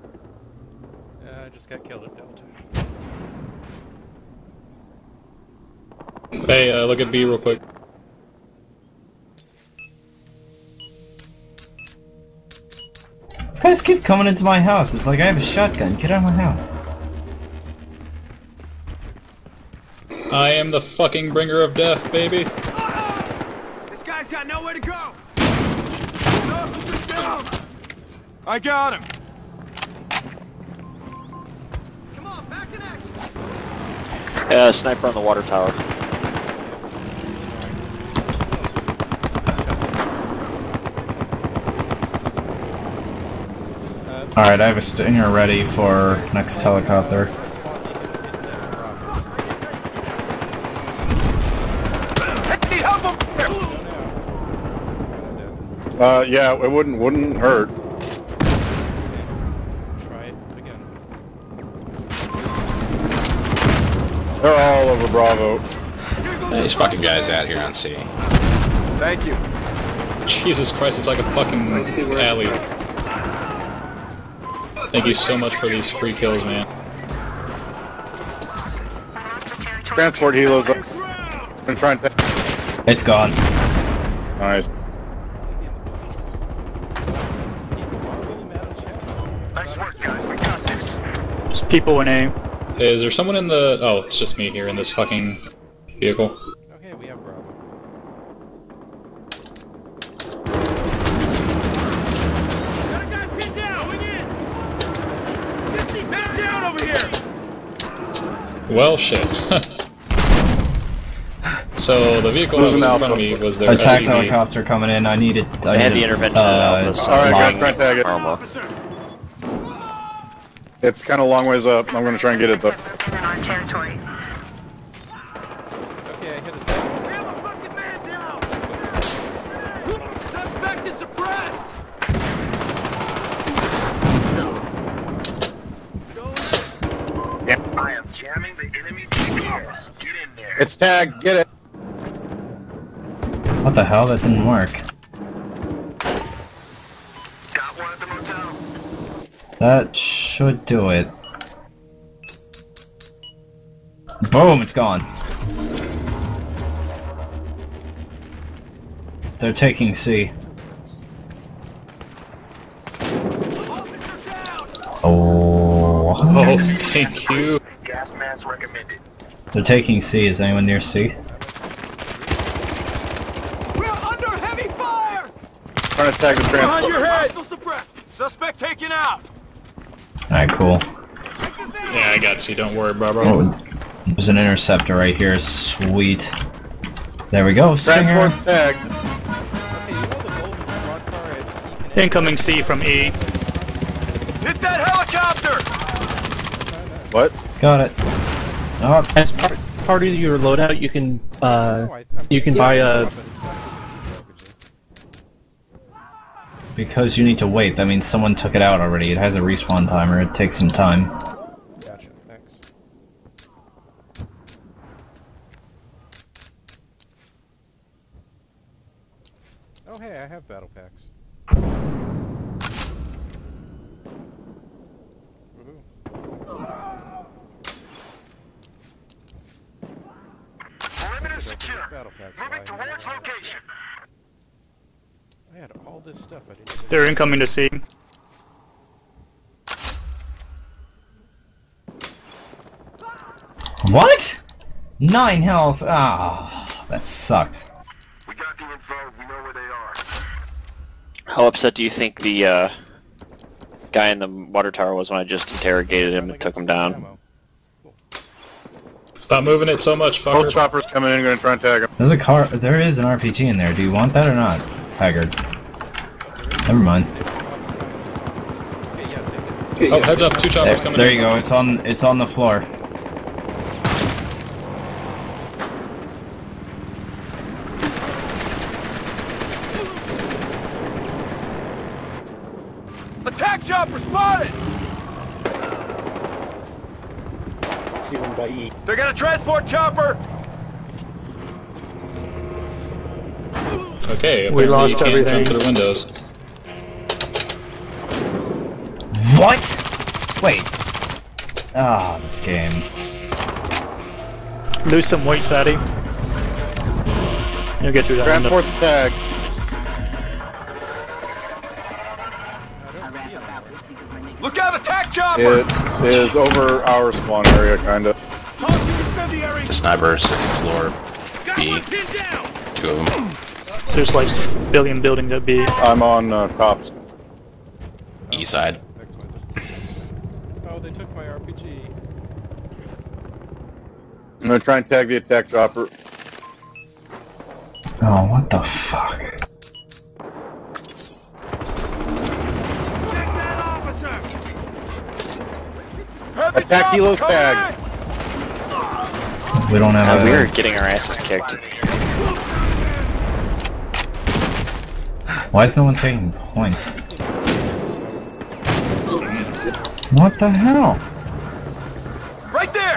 Uh, I just got killed at Delta. Hey, uh, look at B real quick. These guys keep coming into my house. It's like I have a shotgun. Get out of my house. I am the fucking bringer of death, baby. This guy's got nowhere to go. Down. I got him. Come on, back in action. Uh, sniper on the water tower. Alright, I have a stinger ready for next helicopter. Hey, help him! Uh, yeah, it wouldn't wouldn't hurt. Try it again. They're all over Bravo. These fucking guys out here on C. Thank you. Jesus Christ, it's like a fucking alley. Thank you so much for these free kills, man. Transport helos up. I'm trying to. It's gone. Nice. Nice work, guys. We got this. There's people in A. Is there someone in the... Oh, it's just me here in this fucking vehicle. Okay, we have Bravo. Got a guy pinned down. Going in. fifty men down over here. Well, shit. So, the vehicle Who's that was in an front of me was their Attack S U V. helicopter coming in. I needed. I They had the needed, intervention uh, at Alpha, so Alright, long guys, try to tag it. armor. It's kind of a long ways up. I'm gonna try and get it though. In our territory. Okay, I hit a second. We have a fucking man down. Suspect is suppressed. Yeah. I am jamming the enemy G P S. Get in there. It's tagged. Get it. What the hell? That didn't work. Got one at the motel. That should do it. Boom! It's gone. They're taking C. Oh. Oh, thank you. Gas mask recommended. They're taking C. Is anyone near C? We're under heavy fire. Trying to tag the Behind transport. your head. Suppressed. Suspect taken out. Alright, cool. Yeah, I got C. Don't worry, bro. Oh, there's an interceptor right here. Sweet. There we go. Stinger. Transport's tagged. Okay, you know the golden squad car at C can Incoming C from E. Hit that helicopter. What? Got it. Oh, As part part of your loadout, you can uh, No, I, I'm you can taking buy it, a. but it's not R P G. because you need to wait. That means someone took it out already. It has a respawn timer. It takes some time. Gotcha, thanks. Oh hey, I have battle packs. Woohoo. Perimeter secure. Battle packs, Moving so I- towards location. I had all this stuff I didn't. They're incoming to C. What? Nine health. Ah, that sucks. We got the info. We know where they are. How upset do you think the uh, guy in the water tower was when I just interrogated him and took him down? Stop moving it so much, fucker. Both choppers coming in. Gonna try and tag him. There's a car. There is an R P G in there. Do you want that or not, Haggard? Never mind. Oh, heads up, two choppers There, coming there in. you go. It's on. It's on the floor. Attack chopper spotted. See one by E. They're gonna transport chopper. Okay, We apparently lost you can't everything. jump through windows. What? Wait. Ah, this game. Lose some weight, fatty. You'll get through that window. Transport's tag. Look out, attack chopper! It is over our spawn area, kinda. The sniper, second floor, B. Two of them. There's like a billion buildings at B. I'm on uh, cops. E side. Oh, they took my R P G. I'm gonna try and tag the attack chopper. Oh, what the fuck? Attack Kilo's tag. We don't have Uh, a... we were getting our asses kicked. Why is no one taking points? What the hell? Right there!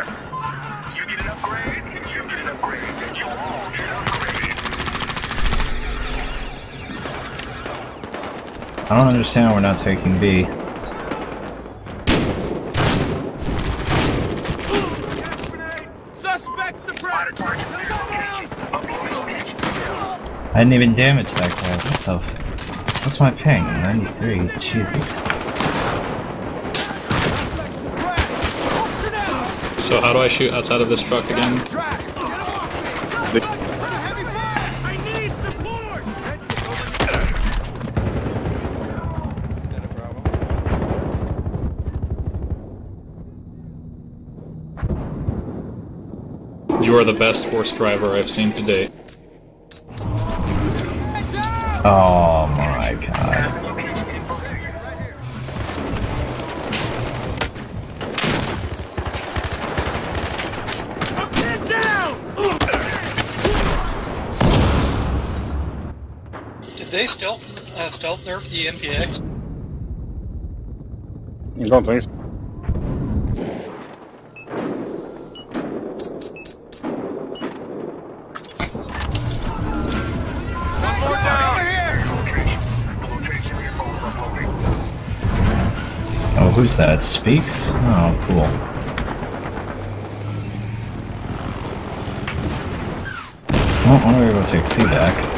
I don't understand why we're not taking B. I didn't even damage that guy. What the f- What's my ping? ninety-three. Jesus. So how do I shoot outside of this truck again? You are the best horse driver I've seen to date. Oh my god. Did they stealth, uh, stealth nerf the M P X? You don't think so? Oh, who's that? Speaks? Oh, cool. Well, I wonder if we'll take C back.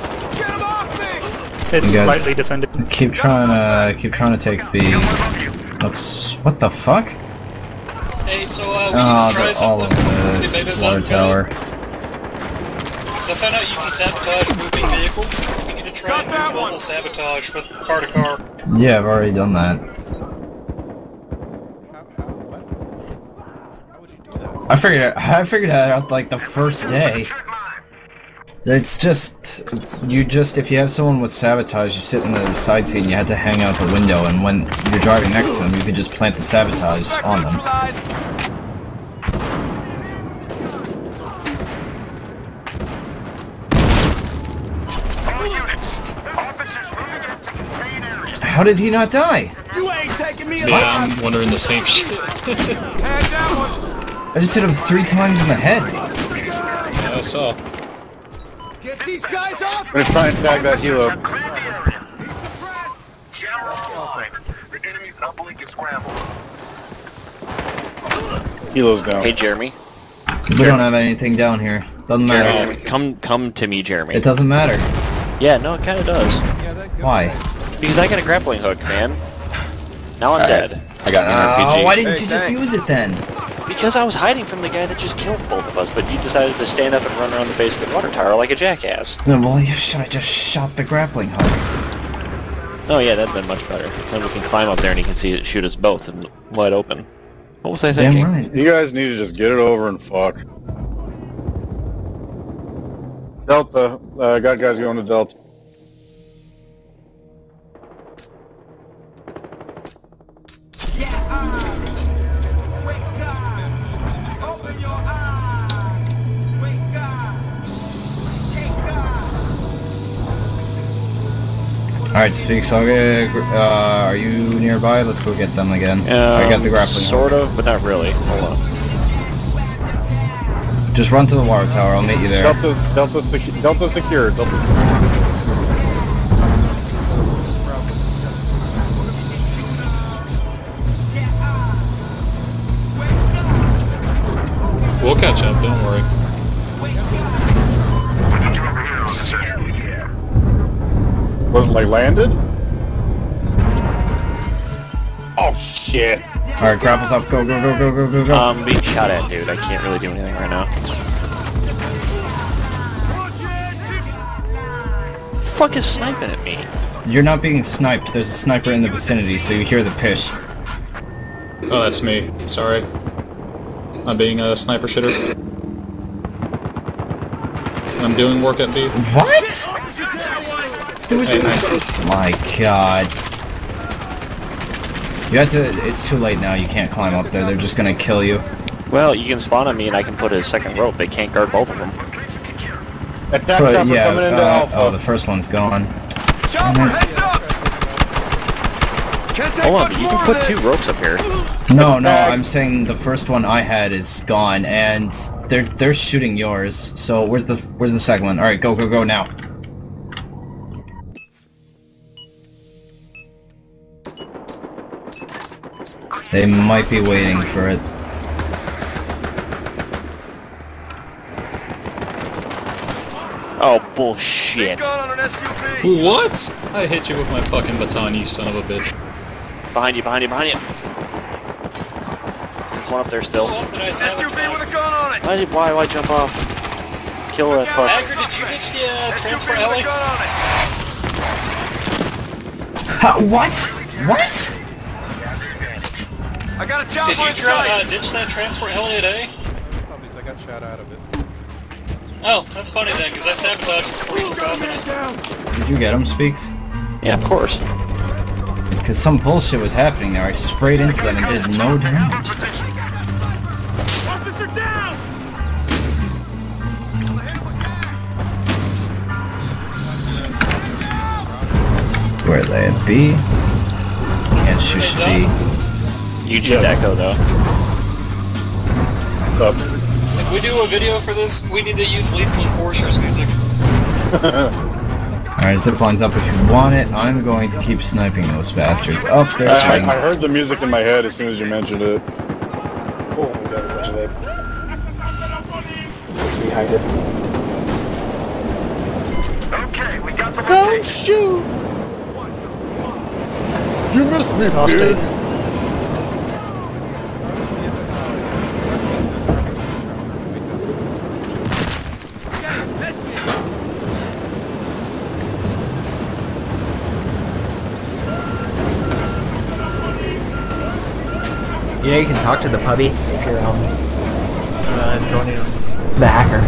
It's You guys slightly defended. Keep trying to keep trying to take B. Oops. What the fuck? Hey, so uh, we Oh, can try they're all something. over Maybe the that's water not tower. Because I found out you can sabotage moving vehicles. We need to try and do normal sabotage with car to car. Yeah, I've already done that. I figured it, I figured that out like the first day. It's just, you just, if you have someone with sabotage, you sit in the side seat and you have to hang out the window, and when you're driving next to them, you can just plant the sabotage on them. How did he not die? You ain't taking me Yeah, I'm wondering the same shit. I just hit him three times in the head. Yeah, I saw. Get these guys off! I'm gonna try and tag that helo. Helo's down. Hey, Jeremy. We don't have anything down here. Doesn't matter. Jeremy, come, come to me, Jeremy. It doesn't matter. Yeah, no, it kind of does. Why? Because I got a grappling hook, man. Now I'm dead. I got an R P G. Oh, why didn't you just use it then? Because I was hiding from the guy that just killed both of us, but you decided to stand up and run around the base of the water tower like a jackass. No, well, you should have just shot the grappling hook. Oh yeah, that'd been much better. Then we can climb up there and he can see it shoot us both and wide open. What was I thinking? Damn right. You guys need to just get it over and fuck. Delta, I uh, got guys going to Delta. Alright, Speaks, I'll get, uh, are you nearby? Let's go get them again. Um, I got the grappling Sort hook. of, but not really. Hold on. Just run to the water tower, I'll meet you there. Delta's, Delta's, secu Delta's secure, Delta's secure. We'll catch up, don't worry. Was it like landed? Oh shit! Alright, grapples up, go, go, go, go, go, go, go. I'm being shot at, dude. I can't really do anything right now. Fuck is sniping at me? You're not being sniped. There's a sniper in the vicinity, so you hear the pish. Oh, that's me. Sorry. I'm being a sniper shitter. I'm doing work at B. What? Who was Hey, it? nice. My god. You have to, it's too late now, you can't climb up there, they're just gonna kill you. Well, you can spawn on me and I can put a second rope. They can't guard both of them. Attack But, chopper yeah, coming into uh, Alpha. oh, the first one's gone. Chopper, heads up! Can't take Hold on, much you more can of put two this. ropes up here. No, no, I'm saying the first one I had is gone, and they're they're shooting yours. So where's the where's the second one? All right, go go go now. They might be waiting for it. Oh bullshit! What? I hit you with my fucking baton, you son of a bitch. Behind you! Behind you! Behind you! There's one up there still. S U V with a gun on it. Why did why why jump off? Kill that fuck. Hacker, did you get the uh, transfer heli? Ha, what? What? I got a chopper Did you in try sight. uh, ditch that transfer heli today? Puppies, I got shot out of it. Oh, that's funny then, because I sabotaged it before you took off in it. Did you get him, Speaks? Yeah, of course. Because some bullshit was happening there. I sprayed into them and did no damage. Officer down. Where are they at B? Can't shoot B. You shoot Echo though. What's up? If we do a video for this, we need to use Lethal Enforcer's music. Alright, zipline's up if you want it. I'm going to keep sniping those bastards. Up there. I, I, I heard the music in my head as soon as you mentioned it. Oh, that was much of it. Behind it. Okay, we got the location. Shoot! You missed me, I'll stay. dude. Yeah, you can talk to the puppy if you're um uh, joining the hacker.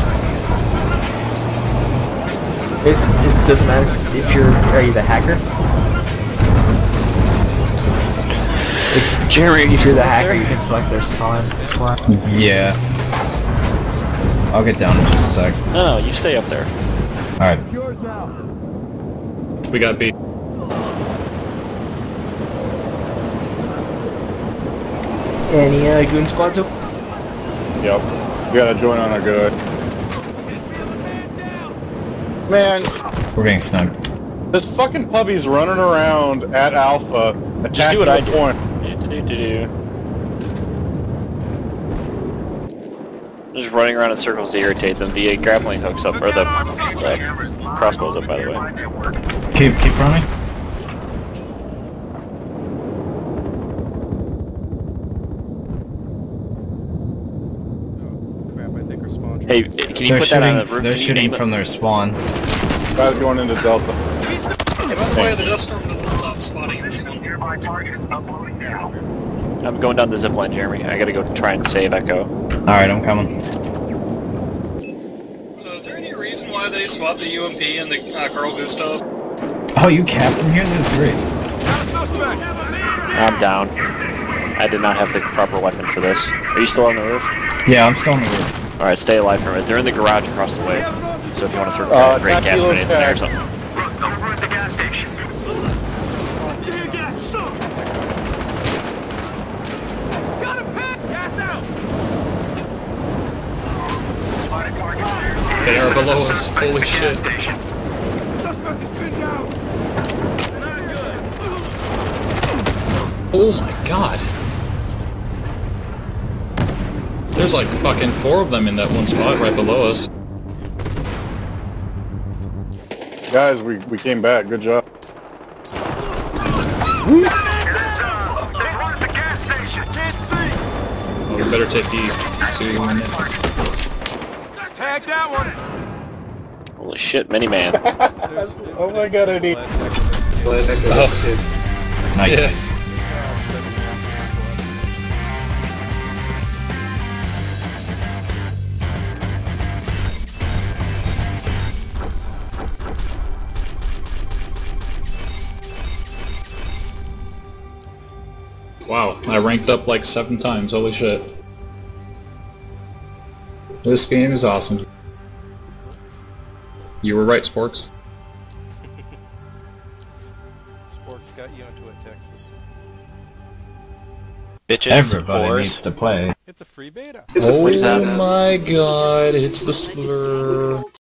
It, it doesn't matter if you're are you the hacker. If, Jeremy, if you're the hacker, you can select their spawn. spawn. Yeah. I'll get down in just a sec. No, no, you stay up there. Alright. We got B. Any uh, goon squads up? Yep. We gotta join on a good. Man, We're getting sniped. this fucking puppy's running around at Alpha, attacking Just do what I the do. point. Do-do-do-do. Just running around in circles to irritate them via grappling hooks up, or the uh, crossbows up, by the way. Keep, keep running. Crap, I think our spawn. Hey, can you They're put shooting, that on the roof? they're Can you shooting name it? from their spawn. Guys going into Delta. Hey, by the way, the Death Storm doesn't stop spotting this one. I'm going down the zipline, Jeremy. I gotta go try and save Echo. Alright, I'm coming. So is there any reason why they swapped the U M P and the uh, Carl Gustav? Oh, you captain here? That's great. Got a suspect. I'm down. I did not have the proper weapon for this. Are you still on the roof? Yeah, I'm still on the roof. Alright, stay alive for a minute. They're in the garage across the way. So if you want to throw Uh, great gas Taculo grenades in there or tag. something. Over at the gas station. Got a pit. Gas out. Spotted target. They are below us. Holy shit. Suspect is pinned down. Not good. Oh my god. There's like fucking four of them in that one spot right below us. Guys, we, we came back. Good job. better take E soon. Tag that one! Holy shit, Miniman. Oh my god, I need... Oh. Nice. Wow, I ranked up like seven times, holy shit. This game is awesome. You were right, Sporks. Sporks got you into it, Texas. Bitches, Everybody whores. needs to play. It's a free beta. Oh my god, it's the slur.